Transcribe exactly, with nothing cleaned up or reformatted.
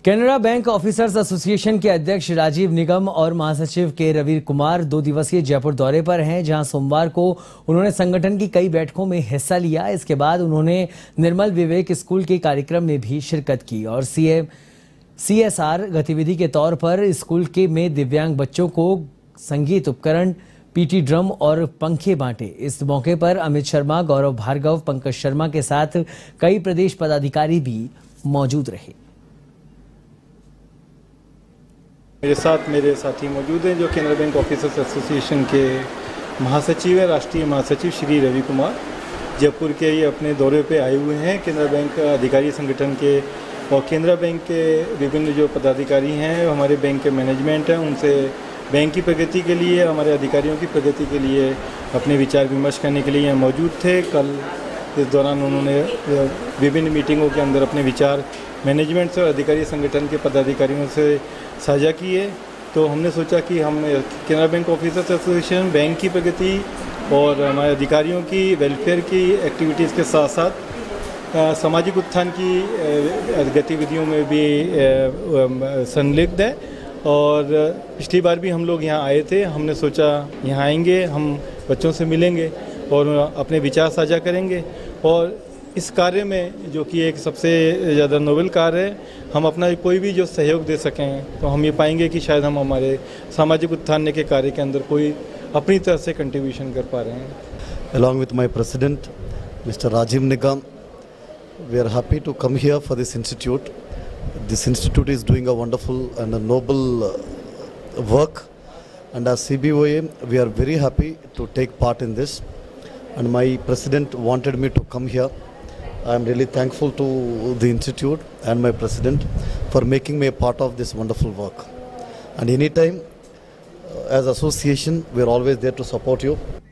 Canara bank officers association के अध्यक्ष राजीव निगम और महासचिव के रवि कुमार दो दिवसीय जयपुर दौरे पर हैं, जहां सोमवार को उन्होंने संगठन की कई बैठकों में हिस्सा लिया। इसके बाद उन्होंने निर्मल विवेक स्कूल के कार्यक्रम में भी शिरकत की और सीएम सीएसआर गतिविधि के तौर पर स्कूल के में दिव्यांग बच्चों को संगीत उपकरण, पीटी ड्रम और पंखे बांटे। इस मौके पर अमित शर्मा, गौरव भार्गव, पंकज शर्मा के साथ कई प्रदेश पदाधिकारी भी मौजूद रहे। मेरे साथ मेरे साथी मौजूद हैं जो कैनरा बैंक ऑफिसर्स एसोसिएशन के महासचिव है, राष्ट्रीय महासचिव श्री रवि कुमार। जयपुर के ये अपने दौरे पे आए हुए हैं कैनरा बैंक अधिकारी संगठन के, और कैनरा बैंक के विभिन्न जो पदाधिकारी हैं, हमारे बैंक के मैनेजमेंट हैं, उनसे बैंक की प्रगति के लिए, हमारे अधिकारियों की प्रगति के लिए अपने विचार विमर्श करने के लिए यहाँ मौजूद थे। कल इस दौरान उन्होंने विभिन्न मीटिंगों के अंदर अपने विचार मैनेजमेंट से और अधिकारी संगठन के पदाधिकारियों से साझा किए। तो हमने सोचा कि हम Canara bank officers association bank की प्रगति और हमारे अधिकारियों की वेलफेयर की एक्टिविटीज़ के साथ साथ सामाजिक उत्थान की गतिविधियों में भी संलिग्ध है। और पिछली बार भी हम लोग यहाँ आए थे, हमने सोचा यहाँ आएंगे, हम बच्चों से मिलेंगे और अपने विचार साझा करेंगे। और इस कार्य में जो कि एक सबसे ज़्यादा नोबेल कार्य है, हम अपना कोई भी जो सहयोग दे सकें तो हम ये पाएंगे कि शायद हम हमारे सामाजिक उत्थान के कार्य के अंदर कोई अपनी तरफ से कंट्रीब्यूशन कर पा रहे हैं। Along with my president, Mister Rajiv Nigam, we are happy to come here for this institute. This institute is doing a wonderful and a noble work, and as C B O A, we are very happy to take part in this. And my president wanted me to come here. I am really thankful to the institute and my president for making me a part of this wonderful work. And anytime, as association, we are always there to support you.